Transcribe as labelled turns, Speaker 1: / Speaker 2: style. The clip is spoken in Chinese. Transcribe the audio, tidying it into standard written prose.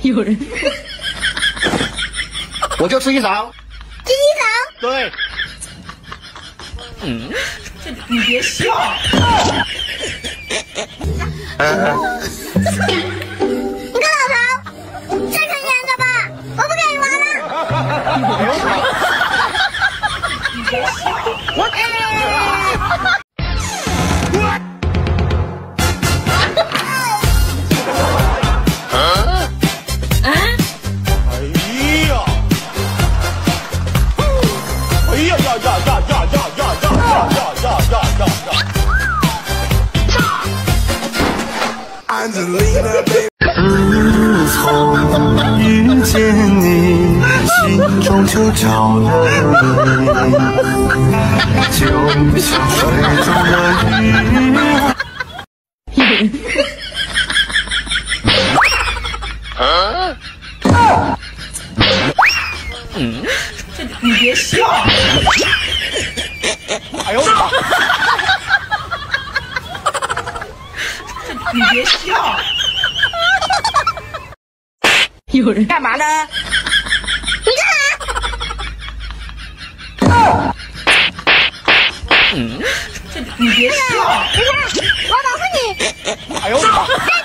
Speaker 1: 有人，
Speaker 2: 我就吃一勺。
Speaker 3: 吃一勺？
Speaker 2: 对。
Speaker 1: 你别笑。
Speaker 3: 你看老头，这可严着吧，我不跟你玩了。
Speaker 1: 你别笑。
Speaker 4: 自从遇见你，心中就着了迷，就像水中的鱼。
Speaker 1: 你别笑。
Speaker 2: 哎呦我操！
Speaker 1: 你别笑。有人干嘛呢？
Speaker 3: 你干嘛？
Speaker 1: 你别笑。
Speaker 3: 你看，我保护你。
Speaker 2: 哎呦我操！